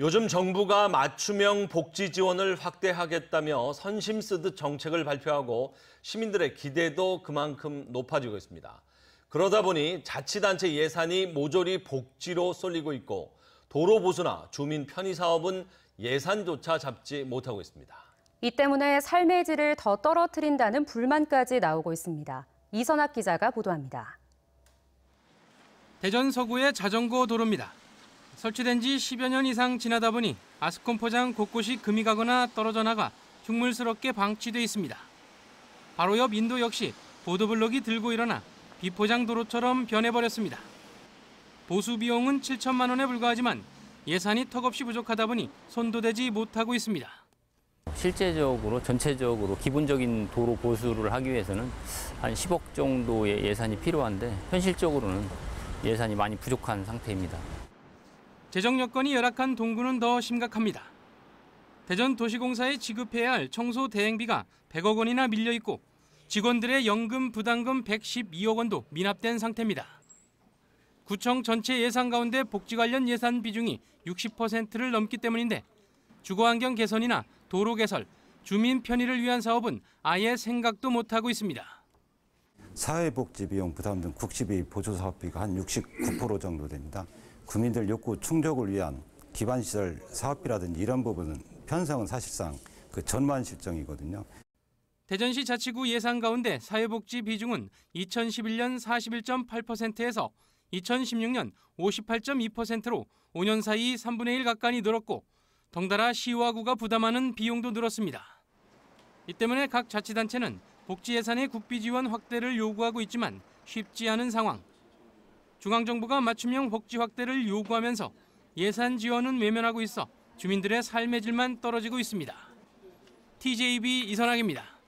요즘 정부가 맞춤형 복지 지원을 확대하겠다며 선심 쓰듯 정책을 발표하고 시민들의 기대도 그만큼 높아지고 있습니다. 그러다 보니 자치단체 예산이 모조리 복지로 쏠리고 있고 도로 보수나 주민 편의 사업은 예산조차 잡지 못하고 있습니다. 이 때문에 삶의 질을 더 떨어뜨린다는 불만까지 나오고 있습니다. 이선학 기자가 보도합니다. 대전 서구의 자전거 도로입니다. 설치된 지 10여 년 이상 지나다 보니 아스콘 포장 곳곳이 금이 가거나 떨어져 나가 흉물스럽게 방치돼 있습니다. 바로 옆 인도 역시 보도블록이 들고 일어나 비포장 도로처럼 변해버렸습니다. 보수 비용은 7천만 원에 불과하지만 예산이 턱없이 부족하다 보니 손도 대지 못하고 있습니다. 실제적으로 전체적으로 기본적인 도로 보수를 하기 위해서는 한 10억 정도의 예산이 필요한데 현실적으로는 예산이 많이 부족한 상태입니다. 재정 여건이 열악한 동구는 더 심각합니다. 대전 도시공사에 지급해야 할 청소 대행비가 100억 원이나 밀려 있고 직원들의 연금 부담금 112억 원도 미납된 상태입니다. 구청 전체 예산 가운데 복지 관련 예산 비중이 60%를 넘기 때문인데 주거환경 개선이나 도로 개설, 주민 편의를 위한 사업은 아예 생각도 못하고 있습니다. 사회복지 비용 부담 등 국시비 보조 사업비가 한 69% 정도 됩니다. 국민들 욕구 충족을 위한 기반시설 사업비라든지 이런 부분은 편성은 사실상 그 전만 실정이거든요. 대전시 자치구 예산 가운데 사회복지 비중은 2011년 41.8%에서 2016년 58.2%로 5년 사이 3분의 1 가까이 늘었고 덩달아 시와 구가 부담하는 비용도 늘었습니다. 이 때문에 각 자치단체는 복지 예산의 국비 지원 확대를 요구하고 있지만 쉽지 않은 상황. 중앙정부가 맞춤형 복지 확대를 요구하면서 예산 지원은 외면하고 있어 주민들의 삶의 질만 떨어지고 있습니다. TJB 이선학입니다.